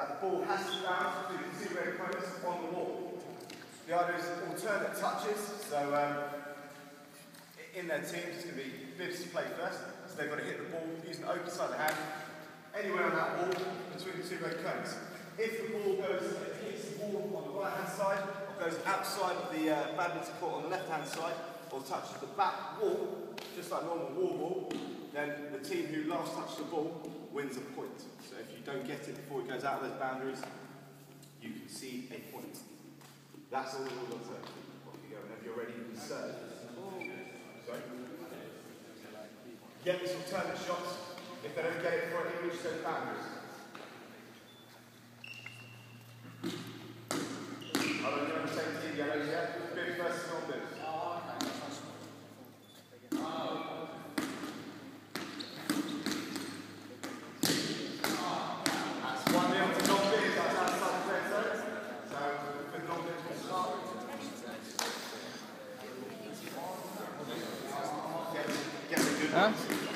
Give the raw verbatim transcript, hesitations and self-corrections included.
that the ball has to bounce between the two red opponents on the wall. The idea is alternate touches, so um, in their teams it's going to be Bibs to play first, so they've got to hit the ball using the open side of the hand, anywhere on that wall between the two red cones. If the ball goes, it hits the wall on the right hand side, or goes outside of the uh, badminton court on the left hand side, or touches the back wall, just like normal wall ball, then the team who last touched the ball wins a point. So if you don't get it before it goes out of those boundaries, you can see a point. That's all the rules on serve. Off you go. Whenever you're ready, you can serve. Sorry? Get these alternate shots. If they don't get it before it reaches those boundaries. I don't know the same team yellows yet. Bibs versus non-Bibs. Huh?